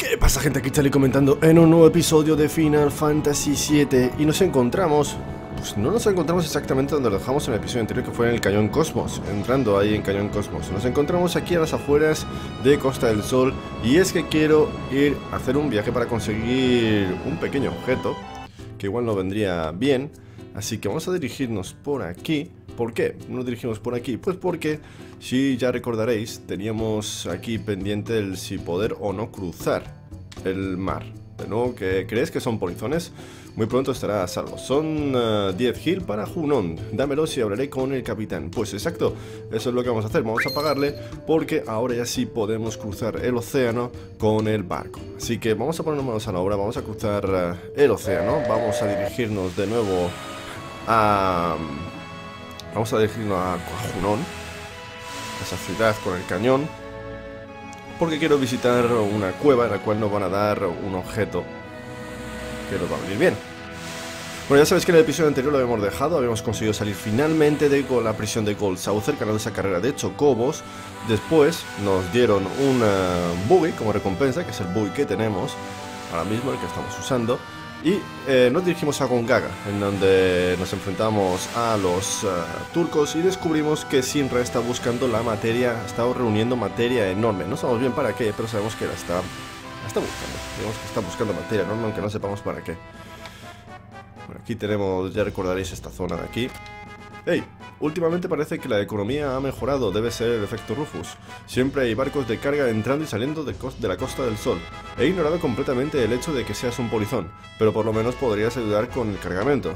¿Qué pasa, gente? Aquí Charlie comentando en un nuevo episodio de Final Fantasy VII. Y nos encontramos... Pues no nos encontramos exactamente donde lo dejamos en el episodio anterior, que fue en el Cañón Cosmos. Entrando ahí en Cañón Cosmos. Nos encontramos aquí a las afueras de Costa del Sol. Y es que quiero ir a hacer un viaje para conseguir un pequeño objeto que igual no vendría bien. Así que vamos a dirigirnos por aquí. ¿Por qué nos dirigimos por aquí? Pues porque, si ya recordaréis, teníamos aquí pendiente el si poder o no cruzar el mar. De nuevo, que creéis que son polizones, muy pronto estará a salvo. Son 10 gil para Junon. Dámelos y hablaré con el capitán. Pues exacto, eso es lo que vamos a hacer. Vamos a pagarle porque ahora ya sí podemos cruzar el océano con el barco. Así que vamos a ponernos manos a la obra, vamos a cruzar el océano. Vamos a dirigirnos de nuevo a... Vamos a dirigirnos a Junón, esa ciudad con el cañón, porque quiero visitar una cueva en la cual nos van a dar un objeto que nos va a venir bien. Bueno, ya sabéis que en el episodio anterior lo habíamos dejado, habíamos conseguido salir finalmente de la prisión de Gold Saucer, ganando esa carrera de chocobos. Después nos dieron un buggy como recompensa, que es el buggy que tenemos ahora mismo, el que estamos usando. Y nos dirigimos a Gongaga, en donde nos enfrentamos a los turcos y descubrimos que Sinra está buscando la materia, está reuniendo materia enorme. No sabemos bien para qué, pero sabemos que la está buscando. Digamos que está buscando materia enorme, aunque no sepamos para qué. Bueno, aquí tenemos, ya recordaréis esta zona de aquí. ¡Hey! Últimamente parece que la economía ha mejorado, debe ser el efecto Rufus. Siempre hay barcos de carga entrando y saliendo de la Costa del Sol. He ignorado completamente el hecho de que seas un polizón, pero por lo menos podrías ayudar con el cargamento.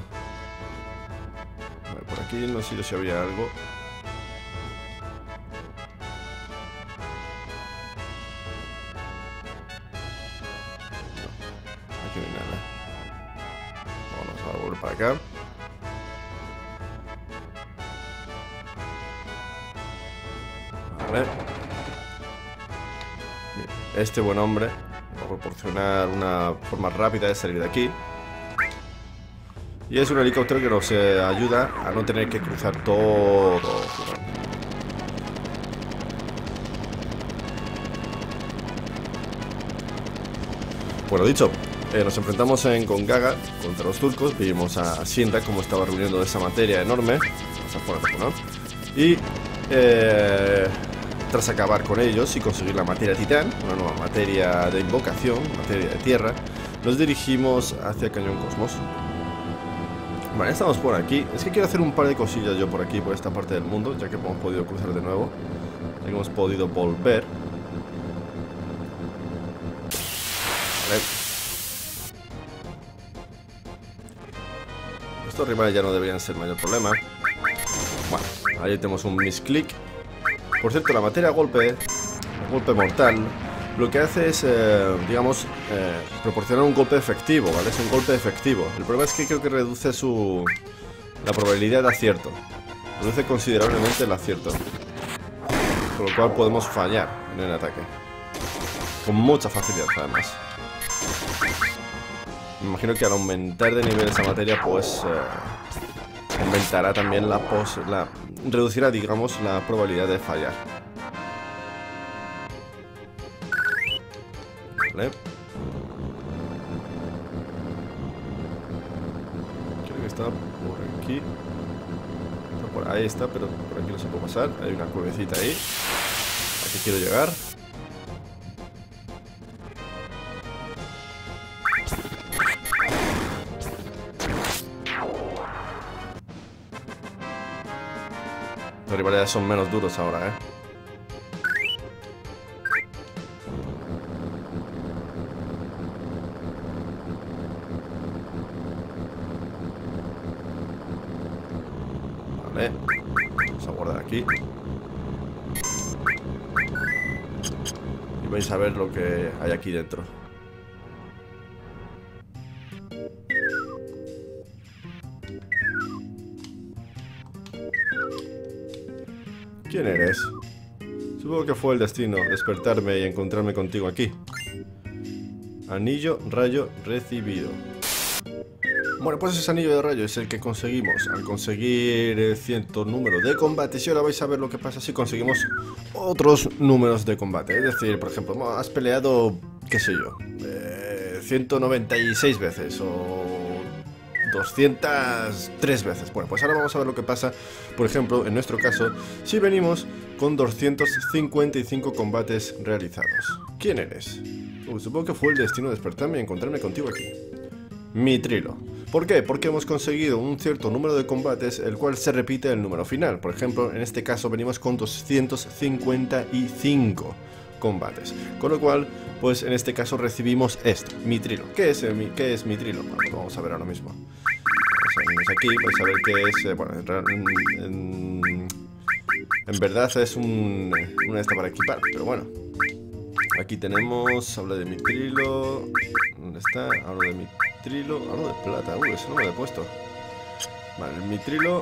A ver, por aquí no sé si había algo. No, aquí no hay nada. Vamos a volver para acá. Vale. Este buen hombre va a proporcionar una forma rápida de salir de aquí. Y es un helicóptero que nos ayuda a no tener que cruzar todo. Bueno, dicho, nos enfrentamos en Gongaga contra los turcos. Vimos a Sinra como estaba reuniendo esa materia enorme. Vamos a ponerlo, ¿no? Y tras acabar con ellos y conseguir la materia titán, una nueva materia de invocación, materia de tierra, nos dirigimos hacia el Cañón Cosmos. Vale, estamos por aquí. Es que quiero hacer un par de cosillas yo por aquí, por esta parte del mundo, ya que hemos podido cruzar de nuevo, ya que hemos podido volver. Vale. Estos rivales ya no deberían ser mayor problema. Bueno, ahí tenemos un misclick. Por cierto, la materia golpe mortal, lo que hace es, digamos, proporcionar un golpe efectivo, ¿vale? Es un golpe efectivo. El problema es que creo que reduce la probabilidad de acierto. Reduce considerablemente el acierto. Con lo cual podemos fallar en el ataque. Con mucha facilidad, además. Me imagino que al aumentar de nivel esa materia, pues... aumentará también reducirá, digamos, la probabilidad de fallar. Vale. Creo que está por aquí. Ahí está, pero por aquí no se puede pasar. Hay una cuevecita ahí. Aquí quiero llegar. Los rivales son menos duros ahora, Vale. Vamos a guardar aquí. Y vais a ver lo que hay aquí dentro. ¿Quién eres? Supongo que fue el destino despertarme y encontrarme contigo aquí. Anillo rayo recibido. Bueno, pues ese anillo de rayo es el que conseguimos al conseguir cierto número de combates. Y ahora vais a ver lo que pasa si conseguimos otros números de combate. Es decir, por ejemplo, has peleado qué sé yo, 196 veces o 203 veces. Bueno, pues ahora vamos a ver lo que pasa, por ejemplo, en nuestro caso, si venimos con 255 combates realizados. ¿Quién eres? Supongo que fue el destino despertarme y encontrarme contigo aquí. Mithrilo. ¿Por qué? Porque hemos conseguido un cierto número de combates, el cual se repite el número final. Por ejemplo, en este caso venimos con 255 combates. Con lo cual, pues en este caso recibimos esto, Mithrilo. ¿Qué es Mithrilo? Bueno, lo vamos a ver ahora mismo. Venimos aquí, vais a ver qué es... bueno, en verdad es una esta para equipar, pero bueno. Aquí tenemos, habla de Mithrilo. ¿Dónde está? Hablo de Mithrilo. Hablo de plata. Eso no me lo he puesto. Vale, el Mithrilo.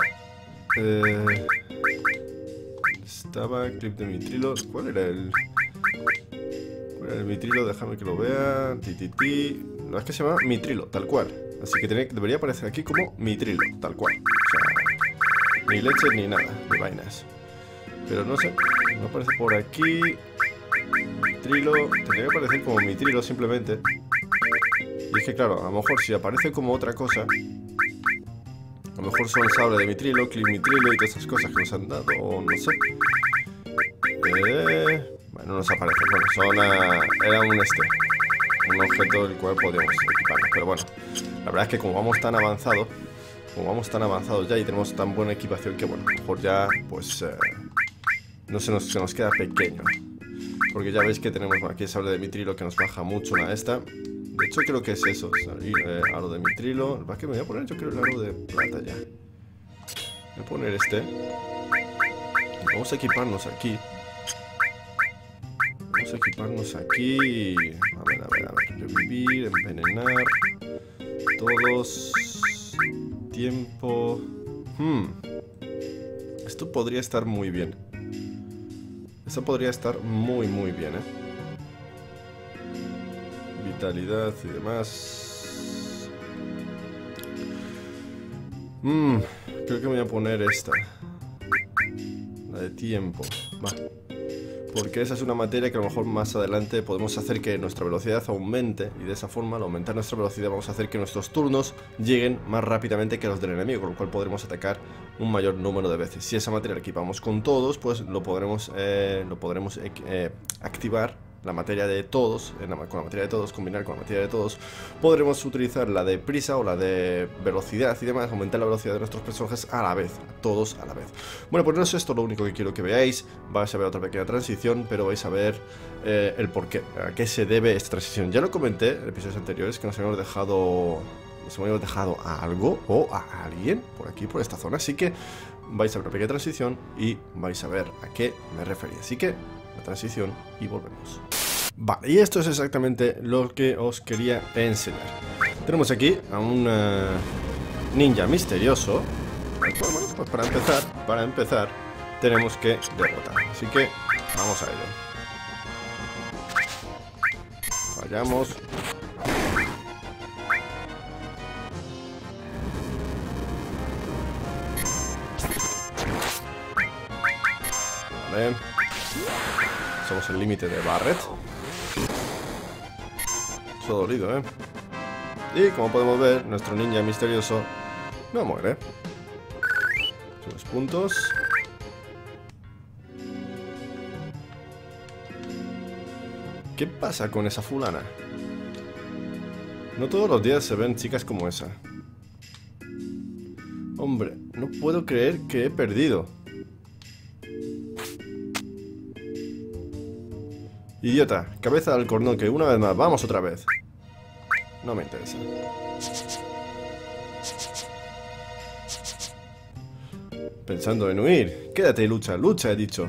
Estaba clip de Mithrilo. ¿Cuál era el Mithrilo? Déjame que lo vea. La verdad es que se llama Mithrilo, tal cual. Así que debería aparecer aquí como Mithrilo, tal cual. O sea, ni leche ni nada de vainas. Pero no sé, no aparece por aquí. Mithrilo, tendría que aparecer como Mithrilo simplemente. Y es que claro, a lo mejor si aparece como otra cosa, a lo mejor son sable de Mithrilo, clip Mithrilo y todas esas cosas que nos han dado, o no sé. Bueno, no nos aparece, bueno, era un objeto el cual podíamos equiparnos. Pero bueno, la verdad es que como vamos tan avanzados ya y tenemos tan buena equipación que bueno, a lo mejor ya pues no se nos queda pequeño. Porque ya veis que tenemos aquí el sable de Mithrilo que nos baja mucho una esta. De hecho creo que es eso, aro de Mithrilo. ¿Para qué me voy a poner? Yo creo el aro de plata ya. Voy a poner este. Vamos a equiparnos aquí. A ver. Revivir, envenenar. Todos. Tiempo. Esto podría estar muy bien. Esto podría estar muy bien, Vitalidad y demás. Creo que me voy a poner esta. La de tiempo. Va. Porque esa es una materia que a lo mejor más adelante podemos hacer que nuestra velocidad aumente. Y de esa forma, al aumentar nuestra velocidad, vamos a hacer que nuestros turnos lleguen más rápidamente que los del enemigo. Con lo cual podremos atacar un mayor número de veces. Si esa materia la equipamos con todos, pues lo podremos activar. La materia de todos, con la materia de todos, combinar con la materia de todos, podremos utilizar la de prisa o la de velocidad y demás, aumentar la velocidad de nuestros personajes a la vez, todos a la vez. Bueno, pues no es esto lo único que quiero que veáis, vais a ver otra pequeña transición, pero vais a ver el porqué, a qué se debe esta transición. Ya lo comenté en episodios anteriores que nos habíamos dejado a algo o a alguien por aquí, por esta zona, así que vais a ver una pequeña transición y vais a ver a qué me refería. Así que la transición y volvemos. Vale, y esto es exactamente lo que os quería enseñar. Tenemos aquí a un ninja misterioso. Bueno, pues para empezar tenemos que derrotar. Así que vamos a ello. Fallamos. Vale. Somos el límite de Barret. Eso ha dolido, Y como podemos ver, nuestro ninja misterioso no muere. Los puntos. ¿Qué pasa con esa fulana? No todos los días se ven chicas como esa. Hombre, no puedo creer que he perdido. Idiota, cabeza al cornoque, una vez más, vamos otra vez. No me interesa. Pensando en huir. Quédate y lucha, lucha, he dicho.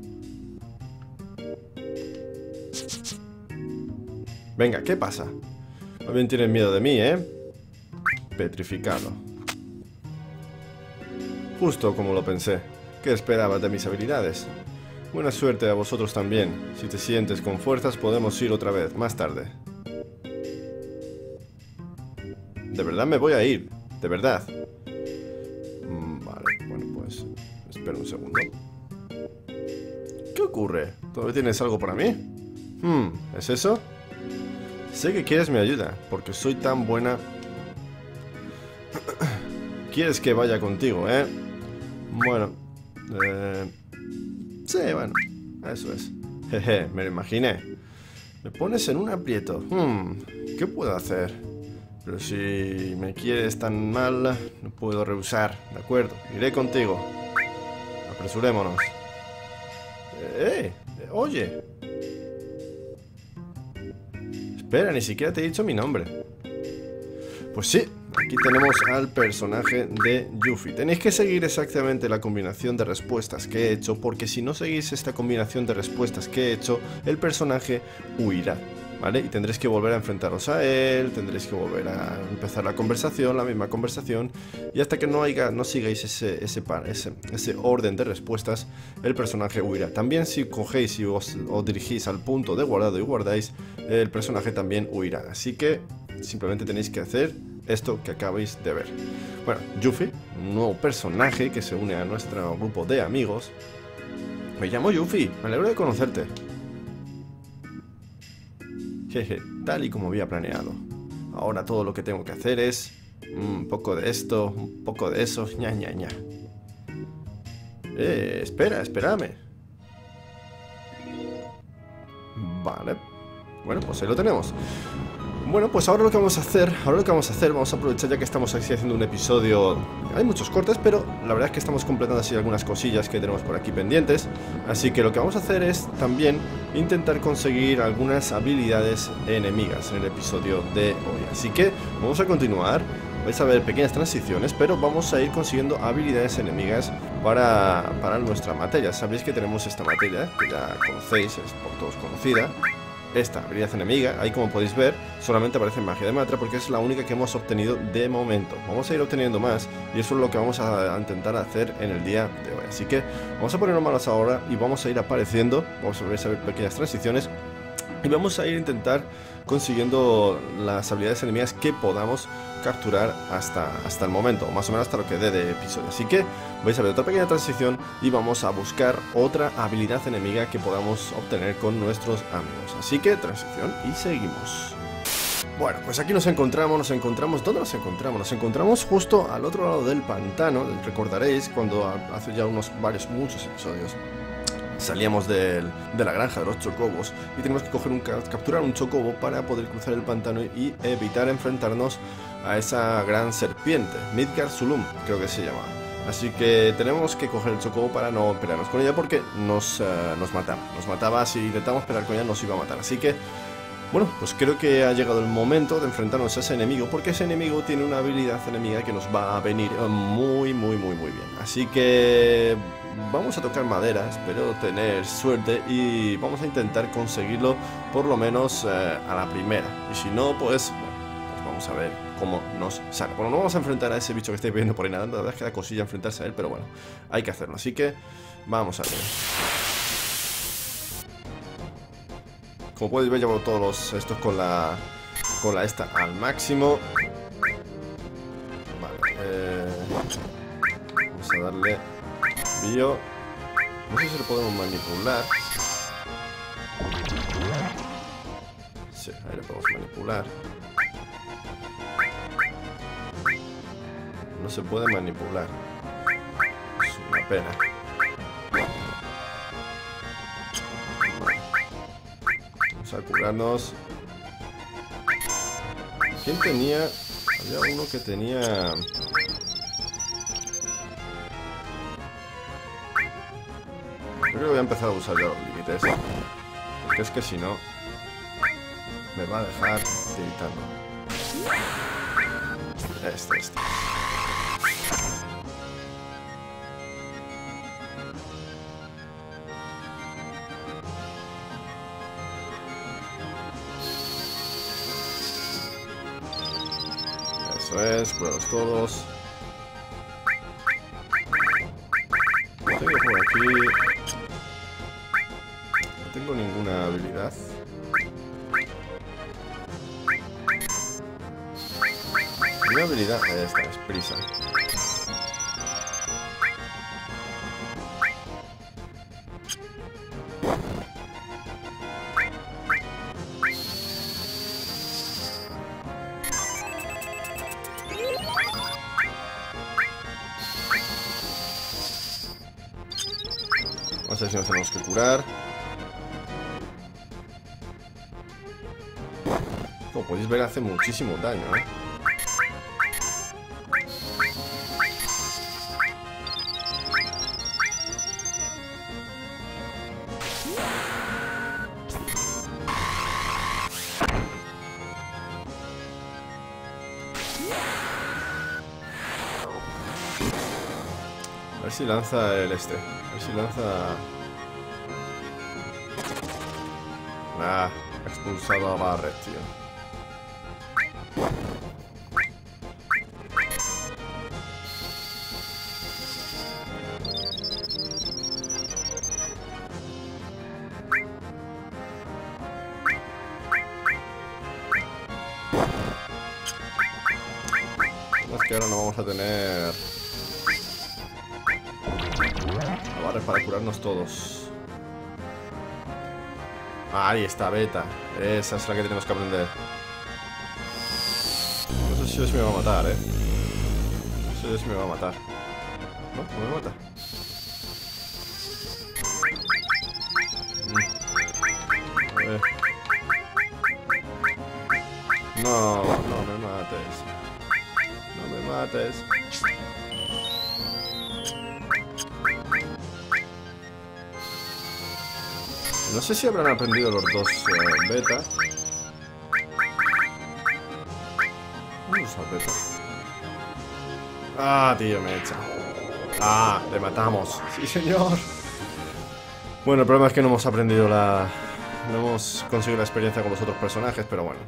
Venga, ¿qué pasa? Más bien tienes miedo de mí, Petrificado. Justo como lo pensé. ¿Qué esperabas de mis habilidades? Buena suerte a vosotros también. Si te sientes con fuerzas, podemos ir otra vez, más tarde. De verdad me voy a ir. De verdad. Vale, bueno, pues... espera un segundo. ¿Qué ocurre? ¿Todavía tienes algo para mí? ¿Es eso? Sé que quieres mi ayuda, porque soy tan buena. Quieres que vaya contigo, ¿eh? Bueno. Sí, bueno. Eso es. Jeje, me lo imaginé. Me pones en un aprieto. ¿Qué puedo hacer? Pero si me quieres tan mal, no puedo rehusar. De acuerdo, iré contigo. Apresurémonos. Oye. Espera, ni siquiera te he dicho mi nombre. Pues sí, aquí tenemos al personaje de Yuffie. Tenéis que seguir exactamente la combinación de respuestas que he hecho, porque si no seguís esta combinación de respuestas que he hecho, el personaje huirá, ¿vale? Y tendréis que volver a enfrentaros a él, tendréis que volver a empezar la conversación, la misma conversación, y hasta que no sigáis ese orden de respuestas, el personaje huirá. También si cogéis y os dirigís al punto de guardado y guardáis, el personaje también huirá. Así que simplemente tenéis que hacer esto que acabáis de ver. Bueno, Yuffie, un nuevo personaje que se une a nuestro grupo de amigos. Me llamo Yuffie, me alegro de conocerte. Jeje, tal y como había planeado. Ahora todo lo que tengo que hacer es un poco de esto, un poco de eso, ña. Espérame. Vale. Bueno, pues ahí lo tenemos. Bueno, pues ahora lo que vamos a hacer, vamos a aprovechar ya que estamos aquí haciendo un episodio. Hay muchos cortes, pero la verdad es que estamos completando así algunas cosillas que tenemos por aquí pendientes. Así que lo que vamos a hacer es también intentar conseguir algunas habilidades enemigas en el episodio de hoy. Así que vamos a continuar, vais a ver pequeñas transiciones, pero vamos a ir consiguiendo habilidades enemigas para nuestra materia. Sabéis que tenemos esta materia, que ya conocéis, es por todos conocida. Esta habilidad enemiga, ahí como podéis ver, solamente aparece en magia de Matra porque es la única que hemos obtenido de momento. Vamos a ir obteniendo más y eso es lo que vamos a intentar hacer en el día de hoy. Así que vamos a ponernos manos ahora y vamos a ir apareciendo, vamos a ver pequeñas transiciones y vamos a ir a intentar consiguiendo las habilidades enemigas que podamos capturar hasta el momento, o más o menos hasta lo que dé de episodio. Así que vais a ver otra pequeña transición y vamos a buscar otra habilidad enemiga que podamos obtener con nuestros amigos. Así que transición y seguimos. Bueno, pues aquí nos encontramos, ¿dónde nos encontramos? Nos encontramos justo al otro lado del pantano. Recordaréis cuando hace ya muchos episodios salíamos de la granja de los chocobos y tenemos que capturar un chocobo para poder cruzar el pantano y evitar enfrentarnos a esa gran serpiente, Midgardsormr, creo que se llama. Así que tenemos que coger el chocobo para no pelearnos con ella porque nos mataba, si intentamos pelear con ella nos iba a matar. Así que, bueno, pues creo que ha llegado el momento de enfrentarnos a ese enemigo, porque ese enemigo tiene una habilidad enemiga que nos va a venir muy bien. Así que vamos a tocar madera, espero tener suerte y vamos a intentar conseguirlo por lo menos a la primera. Y si no, pues vamos a ver cómo nos sale. Bueno, no vamos a enfrentar a ese bicho que estáis viendo por ahí nadando, la verdad es que da cosilla enfrentarse a él, pero bueno, hay que hacerlo. Así que vamos a ver. Como podéis ver, llevo todos estos con la esta al máximo. Vale, vamos a darle bio. No sé si lo podemos manipular. Sí, ahí lo podemos manipular. No se puede manipular. Es una pena. Vamos a curarnos. ¿Quién tenía? Había uno que tenía... Creo que voy a empezar a usar ya los límites. Porque es que si no me va a dejar tiritando. Este. Eso es, curados todos. Tengo por aquí... No tengo ninguna habilidad. Una habilidad... Esta es prisa. Vamos a ver si nos tenemos que curar. Como podéis ver, hace muchísimo daño, ¿eh? A ver si lanza el este. A ver si lanza... Ah, expulsado a Barret, tío. Es que ahora no vamos a tener... a Barret para curarnos todos. Ahí está, Beta. Esa es la que tenemos que aprender. No sé si Dios me va a matar, ¿eh? No sé si Dios me va a matar. ¿No? ¿No me mata? A ver. No, no me mates. No me mates. No sé si habrán aprendido los dos Beta. ¿Dónde está Beta? Ah, tío, me echa. Ah, le matamos. Sí, señor. Bueno, el problema es que no hemos aprendido la... no hemos conseguido la experiencia con los otros personajes, pero bueno.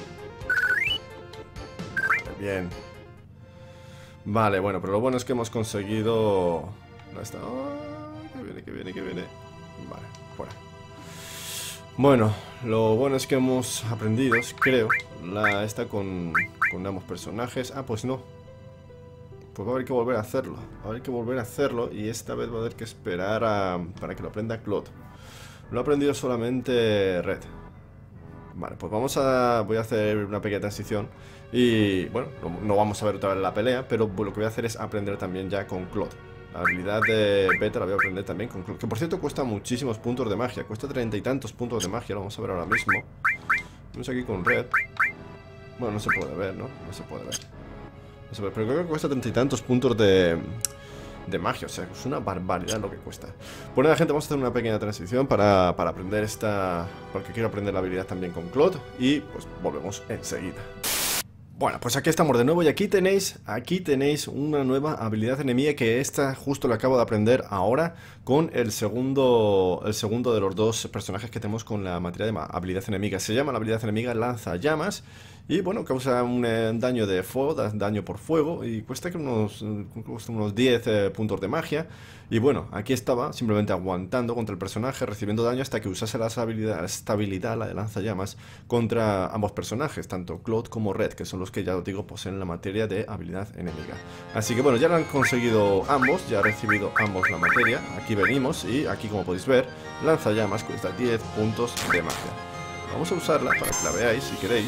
Vale, bien. Vale, bueno, pero lo bueno es que hemos conseguido... ¿Dónde está? Oh, que viene, que viene, que viene. Vale, fuera. Bueno, lo bueno es que hemos aprendido, creo, esta con ambos personajes. Ah, pues no. Pues va a haber que volver a hacerlo. Va a haber que volver a hacerlo y esta vez va a haber que esperar para que lo aprenda Claude. Lo ha aprendido solamente Red. Vale, pues voy a hacer una pequeña transición. Y bueno, no vamos a ver otra vez la pelea, pero lo que voy a hacer es aprender también ya con Claude. La habilidad de Beta la voy a aprender también con Claude. Que por cierto cuesta muchísimos puntos de magia. Cuesta 30 y tantos puntos de magia. Lo vamos a ver ahora mismo. Vamos aquí con Red. Bueno, no se puede ver, ¿no? No se puede ver. No se puede, pero creo que cuesta 30 y tantos puntos de magia. O sea, es una barbaridad lo que cuesta. Bueno, la gente, vamos a hacer una pequeña transición para aprender esta... porque quiero aprender la habilidad también con Claude. Y pues volvemos enseguida. Bueno, pues aquí estamos de nuevo y aquí tenéis una nueva habilidad enemiga que esta justo la acabo de aprender ahora con el segundo de los dos personajes que tenemos con la materia de habilidad enemiga. Se llama la habilidad enemiga lanzallamas y bueno, causa un daño de fuego, daño por fuego y cuesta unos 10 puntos de magia. Y bueno, aquí estaba simplemente aguantando contra el personaje, recibiendo daño hasta que usase esta habilidad, la de lanzallamas, contra ambos personajes, tanto Claude como Red, que son los que ya os digo poseen la materia de habilidad enemiga. Así que bueno, ya lo han conseguido ambos, ya han recibido ambos la materia. Aquí venimos y aquí, como podéis ver, lanzallamas cuesta 10 puntos de magia. Vamos a usarla para que la veáis si queréis.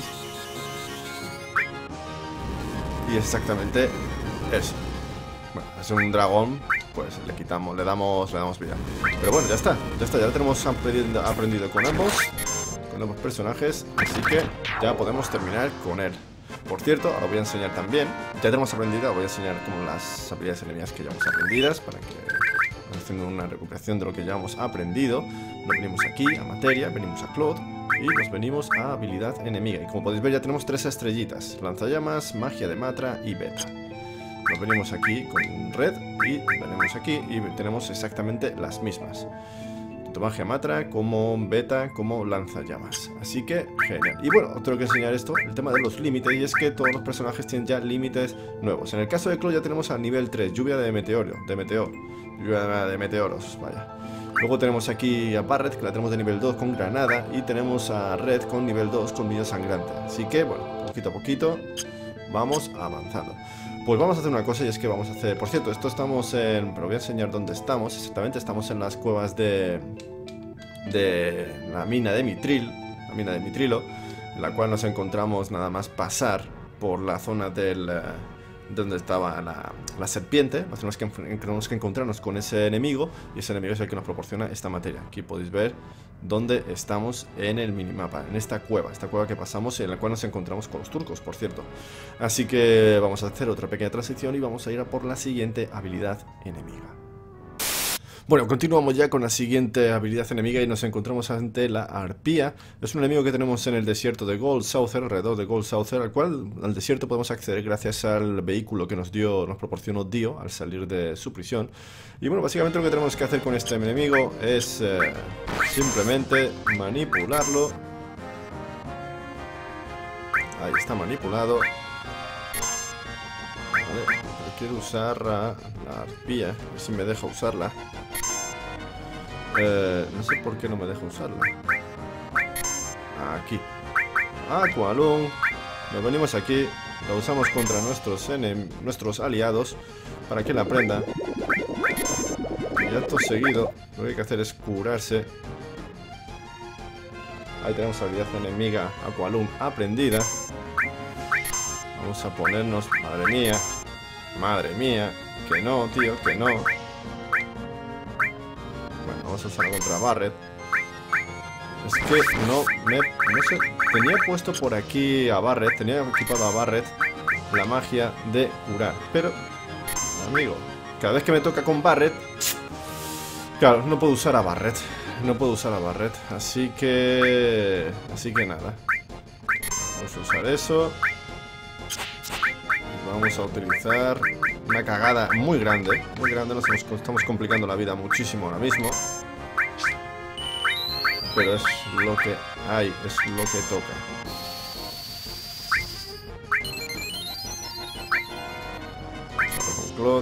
Y exactamente eso. Bueno, es un dragón, pues le quitamos, le damos vida. Pero bueno, ya está, ya lo tenemos aprendido con ambos personajes, así que ya podemos terminar con él. Por cierto, ahora voy a enseñar también, ya tenemos aprendido, voy a enseñar como las habilidades enemigas que llevamos aprendidas, para que vamos haciendo una recuperación de lo que llevamos aprendido. Nos venimos aquí a materia, venimos a Claude y nos venimos a habilidad enemiga. Y como podéis ver ya tenemos 3 estrellitas, lanzallamas, magia de Matra y Beta. Nos venimos aquí con Red y venimos aquí y tenemos exactamente las mismas. Tanto magia Matra como Beta como lanzallamas. Así que genial. Y bueno, tengo que enseñar esto, el tema de los límites, y es que todos los personajes tienen ya límites nuevos. En el caso de Claude ya tenemos a nivel 3, lluvia de lluvia de meteoros, vaya. Luego tenemos aquí a Barret, que la tenemos de nivel 2 con granada, y tenemos a Red con nivel 2 con vida sangrante. Así que bueno, poquito a poquito vamos avanzando. Pues vamos a hacer una cosa, y es que vamos a hacer... Por cierto, esto estamos en... Pero voy a enseñar dónde estamos. Exactamente, estamos en las cuevas de la mina de Mitril. La mina de Mitrilo, en la cual nos encontramos nada más pasar por la zona del donde estaba la serpiente. Tenemos que encontrarnos con ese enemigo, y ese enemigo es el que nos proporciona esta materia. Aquí podéis ver dónde estamos en el minimapa, en esta cueva que pasamos, en la cual nos encontramos con los turcos, por cierto. Así que vamos a hacer otra pequeña transición y vamos a ir a por la siguiente habilidad enemiga. Bueno, continuamos ya con la siguiente habilidad enemiga y nos encontramos ante la arpía. Es un enemigo que tenemos en el desierto de Gold Saucer, alrededor de Gold Saucer, al desierto podemos acceder gracias al vehículo que nos proporcionó Dio al salir de su prisión. Y bueno, básicamente lo que tenemos que hacer con este enemigo es simplemente manipularlo. Ahí está manipulado. Vale, pero quiero usar la arpía, a ver si me deja usarla. No sé por qué no me deja usarla. Aquí. Aqualung. Nos venimos aquí. La usamos contra nuestros aliados para que la aprendan. Y acto seguido lo que hay que hacer es curarse. Ahí tenemos habilidad enemiga Aqualung aprendida. Vamos a ponernos... Madre mía. Madre mía. Que no, tío, que no. Vamos a usarlo contra Barret. Es que no sé. Tenía puesto por aquí a Barret. Tenía equipado a Barret la magia de curar. Pero, amigo, cada vez que me toca con Barret, claro, no puedo usar a Barret. No puedo usar a Barret. Así que nada. Vamos a usar eso. Vamos a utilizar una cagada muy grande. Muy grande, estamos complicando la vida muchísimo ahora mismo. Pero es lo que hay, es lo que toca. Vamos con Claude.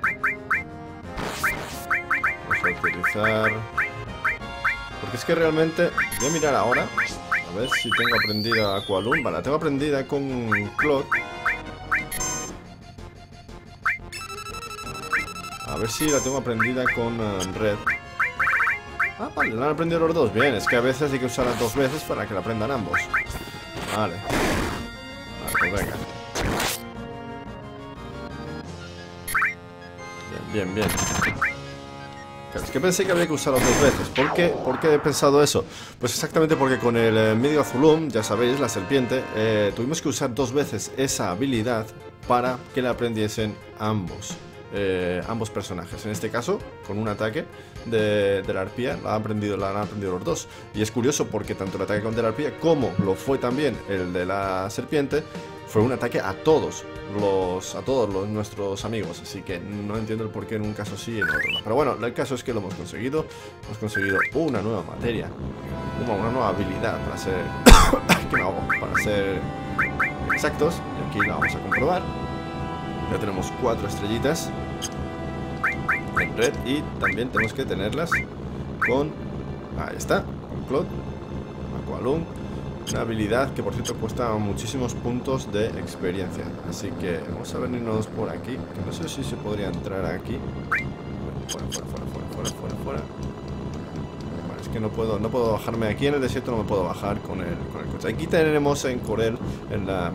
Vamos a utilizar... Porque es que realmente... Voy a mirar ahora. A ver si tengo aprendida Aqualung. Vale, la tengo aprendida con Claude. A ver si la tengo aprendida con Red. Ah, vale, la han aprendido los dos. Bien, es que a veces hay que usarla dos veces para que la aprendan ambos. Vale. Vale, pues venga. Bien, bien. Es que pensé que había que usarla dos veces. ¿Por qué he pensado eso? Pues exactamente porque con el Medio Azulum, ya sabéis, la serpiente, tuvimos que usar dos veces esa habilidad para que la aprendiesen ambos personajes. En este caso, con un ataque de la arpía, la han aprendido los dos. Y es curioso porque tanto el ataque de la arpía como lo fue también el de la serpiente, fue un ataque a todos nuestros amigos. Así que no entiendo el por qué en un caso sí y en otro no. Pero bueno, el caso es que lo hemos conseguido. Hemos conseguido una nueva materia, una nueva habilidad para ser para ser exactos. Y aquí la vamos a comprobar. Ya tenemos 4 estrellitas en red y también tenemos que tenerlas con... Ahí está, con Claude, Aqualung. Una habilidad que por cierto cuesta muchísimos puntos de experiencia. Así que vamos a venirnos por aquí, que no sé si se podría entrar aquí. Fuera. Vale, es que no puedo bajarme aquí en el desierto, no me puedo bajar con el coche. Aquí tenemos en Corel, en la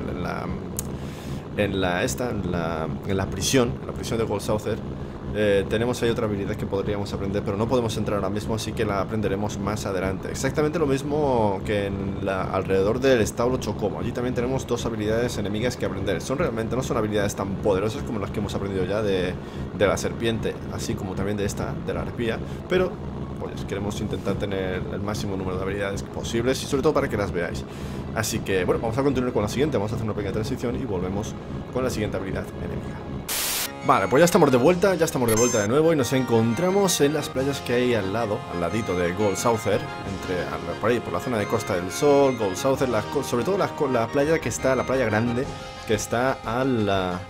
prisión de Gold Saucer, tenemos ahí otra habilidad que podríamos aprender, pero no podemos entrar ahora mismo, así que la aprenderemos más adelante. Exactamente lo mismo que alrededor del establo Chocobo. Allí también tenemos dos habilidades enemigas que aprender. No son habilidades tan poderosas como las que hemos aprendido ya de la serpiente, así como también de la arpía, pero pues queremos intentar tener el máximo número de habilidades posibles y sobre todo para que las veáis. Así que bueno, vamos a continuar con la siguiente. Vamos a hacer una pequeña transición y volvemos con la siguiente habilidad enemiga. Vale, pues ya estamos de vuelta de nuevo y nos encontramos en las playas que hay al ladito de Gold Saucer, por ahí, por la zona de Costa del Sol, Gold Saucer, sobre todo la playa grande que está al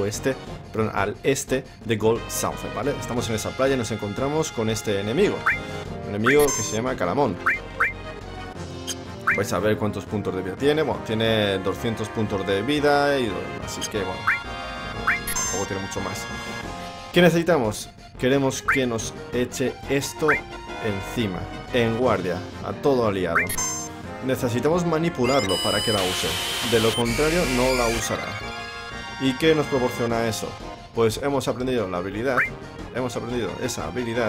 este de Gold Saucer, ¿vale? Estamos en esa playa y nos encontramos con este enemigo, un enemigo que se llama Calamón. Vais a ver cuántos puntos de vida tiene. Bueno, tiene 200 puntos de vida así que bueno, tampoco tiene mucho más. ¿Qué necesitamos? Queremos que nos eche esto encima, en guardia, a todo aliado. Necesitamos manipularlo para que la use. De lo contrario, no la usará. ¿Y qué nos proporciona eso? Pues hemos aprendido la habilidad, hemos aprendido esa habilidad.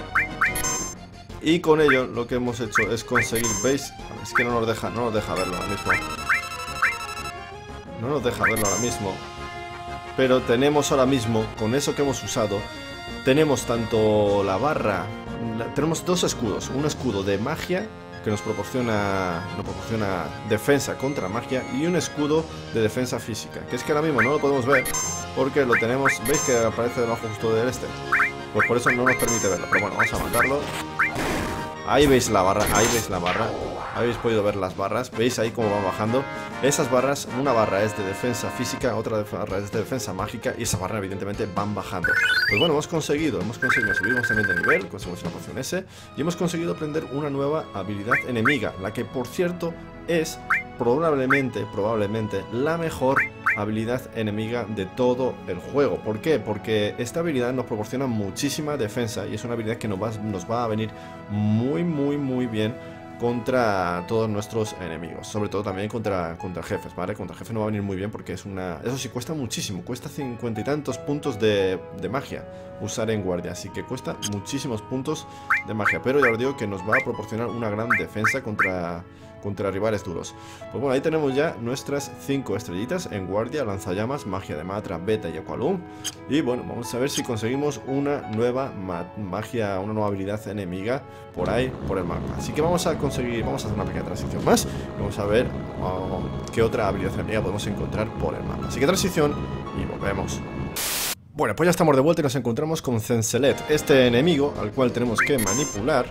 Y con ello lo que hemos hecho es conseguir, ¿veis? Es que no nos deja verlo ahora mismo. No nos deja verlo ahora mismo. Pero tenemos ahora mismo, con eso que hemos usado, tenemos tanto la barra, tenemos dos escudos. Un escudo de magia que nos proporciona defensa contra magia, y un escudo de defensa física, que es que ahora mismo no lo podemos ver porque lo tenemos, ¿veis que aparece debajo justo del este? Pues por eso no nos permite verlo, pero bueno, vamos a matarlo. Ahí veis la barra, ahí veis la barra. Habéis podido ver las barras, veis ahí cómo van bajando. Esas barras, una barra es de defensa física, otra barra es de defensa mágica, y esa barra evidentemente van bajando. Pues bueno, hemos conseguido, subimos también de nivel, conseguimos una poción S, y hemos conseguido aprender una nueva habilidad enemiga, la que por cierto es probablemente la mejor habilidad enemiga de todo el juego. ¿Por qué? Porque esta habilidad nos proporciona muchísima defensa, y es una habilidad que nos va a venir muy bien contra todos nuestros enemigos, sobre todo también contra jefes, ¿vale? Contra jefes no va a venir muy bien porque es una... Eso sí, cuesta muchísimo, cuesta 50 y tantos puntos de magia usar en guardia, así que cuesta muchísimos puntos de magia, pero ya os digo que nos va a proporcionar una gran defensa contra rivales duros. Pues bueno, ahí tenemos ya nuestras 5 estrellitas en guardia, lanzallamas, magia de Matra, Beta y Aqualum. Y bueno, vamos a ver si conseguimos una nueva magia, una nueva habilidad enemiga por ahí, por el mapa. Así que vamos a hacer una pequeña transición más. Vamos a ver qué otra habilidad enemiga podemos encontrar por el mapa. Así que transición y volvemos. Bueno, pues ya estamos de vuelta y nos encontramos con Zencelet, este enemigo al cual tenemos que manipular.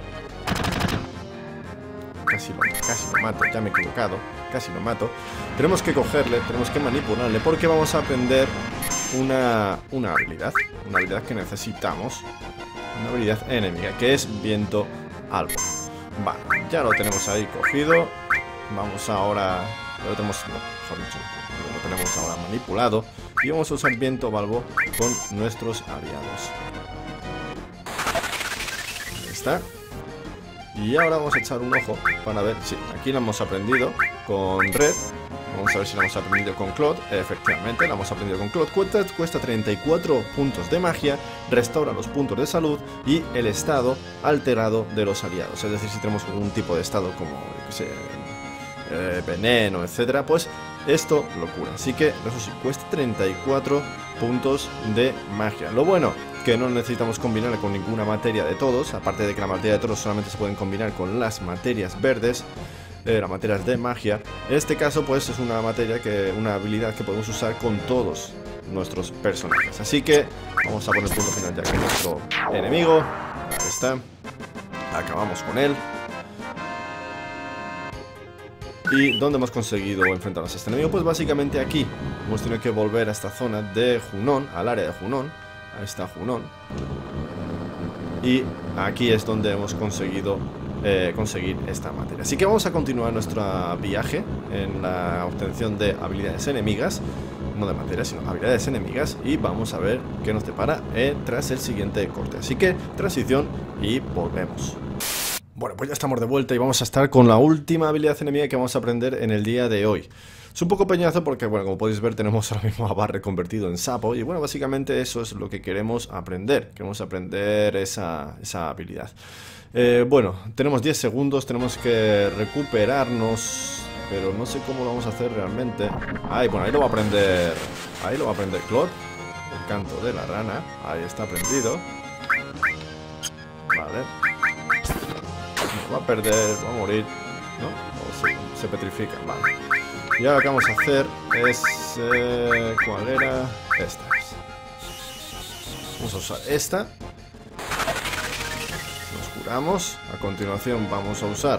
Casi lo mato, ya me he equivocado. Casi lo mato. Tenemos que cogerle, tenemos que manipularle, porque vamos a aprender una habilidad. Una habilidad que necesitamos. Una habilidad enemiga, que es Viento Albo. Vale, ya lo tenemos ahí cogido. Vamos ahora... Lo tenemos ahora manipulado. Y vamos a usar Viento Balbo con nuestros aliados. Ahí está. Y ahora vamos a echar un ojo para ver si aquí lo hemos aprendido con Red. Vamos a ver si lo hemos aprendido con Claude. Efectivamente, lo hemos aprendido con Claude. Cuesta 34 puntos de magia, restaura los puntos de salud y el estado alterado de los aliados. Es decir, si tenemos algún tipo de estado como, yo qué sé, veneno, etcétera, pues esto lo cura. Así que, eso sí, cuesta 34 puntos de magia. Lo bueno, que no necesitamos combinarla con ninguna materia de todos, aparte de que la materia de todos solamente se pueden combinar con las materias verdes, las materias de magia. En este caso, pues es una habilidad que podemos usar con todos nuestros personajes. Así que vamos a poner punto final ya con nuestro enemigo. Ahí está. Acabamos con él. ¿Y dónde hemos conseguido enfrentarnos a este enemigo? Pues básicamente aquí. Hemos tenido que volver a esta zona de Junon, al área de Junon. Ahí está Junon. Y aquí es donde hemos conseguido conseguir esta materia. Así que vamos a continuar nuestro viaje en la obtención de habilidades enemigas. No de materia, sino habilidades enemigas. Y vamos a ver qué nos depara tras el siguiente corte. Así que transición y volvemos. Bueno, pues ya estamos de vuelta y vamos a estar con la última habilidad enemiga que vamos a aprender en el día de hoy. Es un poco peñazo porque, bueno, como podéis ver, tenemos ahora mismo a Barret convertido en sapo. Y bueno, básicamente eso es lo que queremos aprender. Queremos aprender esa habilidad. Bueno, tenemos 10 segundos, tenemos que recuperarnos, pero no sé cómo lo vamos a hacer realmente. Bueno, ahí lo va a aprender. Ahí lo va a aprender Claude. El canto de la rana. Ahí está aprendido. Vale. Va a perder, va a morir, ¿no? O se petrifica, vale. Y ahora lo que vamos a hacer es... ¿cuál era? Esta. Vamos a usar esta. Nos curamos. A continuación vamos a usar...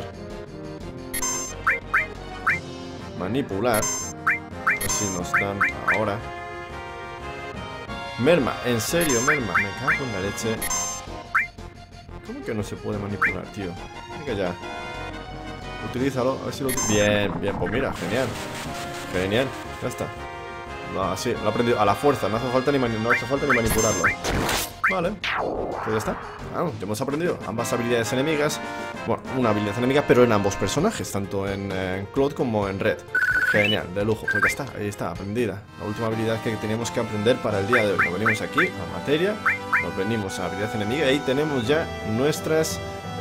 manipular. A ver si nos dan ahora. Merma, en serio, merma. Me cago en la leche. ¿Cómo que no se puede manipular, tío? Venga ya. Utilízalo, a ver si lo... Bien, pues mira, genial. Genial, ya está. Así, lo he aprendido a la fuerza, no hace falta ni manipularlo. Vale, pues ya está. Ya hemos aprendido ambas habilidades enemigas. Bueno, una habilidad enemiga, pero en ambos personajes, tanto en Claude como en Red. Genial, de lujo. Pues ya está, ahí está, aprendida. La última habilidad que tenemos que aprender para el día de hoy. Nos venimos aquí a materia, nos venimos a habilidad enemiga y ahí tenemos ya nuestras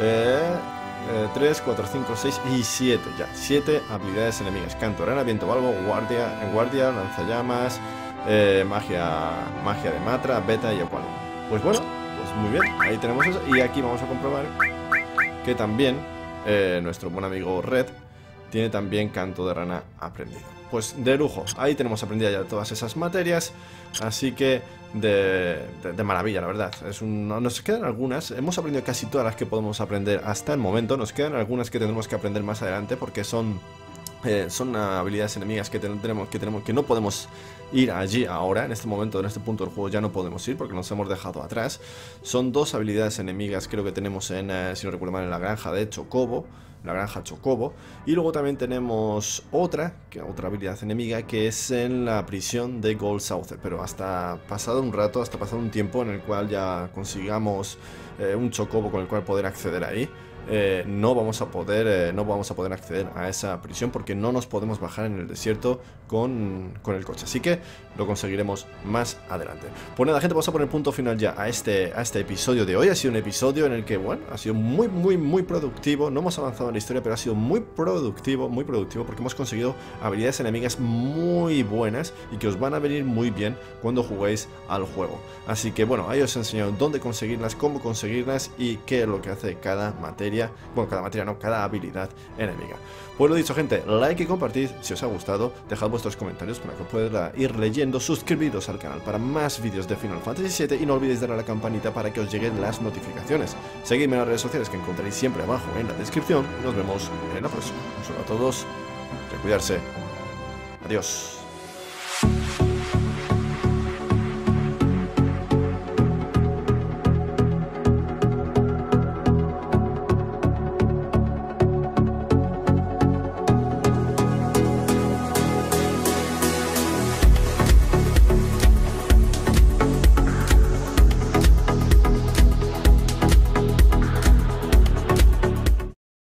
3, 4, 5, 6 y 7. Ya, 7 habilidades enemigas. Canto, rana, viento, valvo, guardia, lanzallamas, magia de matra, beta y ecuano. Pues bueno, pues muy bien, ahí tenemos eso. Y aquí vamos a comprobar que también nuestro buen amigo Red tiene también canto de rana aprendido. Pues de lujo, ahí tenemos aprendida ya todas esas materias. Así que de maravilla, la verdad. Nos quedan algunas, hemos aprendido casi todas las que podemos aprender hasta el momento. Nos quedan algunas que tendremos que aprender más adelante porque son habilidades enemigas que no podemos ir allí ahora. En este momento, en este punto del juego ya no podemos ir porque nos hemos dejado atrás. Son 2 habilidades enemigas, creo que tenemos en, si no recuerdo mal, en la granja de Chocobo, la granja Chocobo. Y luego también tenemos otra habilidad enemiga que es en la prisión de Gold Saucer. Pero hasta pasado un rato, hasta pasado un tiempo en el cual ya consigamos un Chocobo con el cual poder acceder ahí, no vamos a poder acceder a esa prisión porque no nos podemos bajar en el desierto con el coche. Así que lo conseguiremos más adelante. Pues nada, gente, vamos a poner punto final ya a este episodio de hoy. Ha sido un episodio en el que, bueno, ha sido muy productivo. No hemos avanzado en la historia, pero ha sido muy productivo porque hemos conseguido habilidades enemigas muy buenas y que os van a venir muy bien cuando juguéis al juego. Así que bueno, ahí os he enseñado dónde conseguirlas, cómo conseguirlas y qué es lo que hace cada materia. Bueno, cada habilidad enemiga. Pues lo dicho, gente, like y compartid si os ha gustado, dejad vuestros comentarios para que pueda ir leyendo, suscribiros al canal para más vídeos de Final Fantasy VII y no olvidéis darle a la campanita para que os lleguen las notificaciones. Seguidme en las redes sociales que encontraréis siempre abajo en la descripción. Nos vemos en la próxima. Un saludo a todos y a cuidarse. Adiós.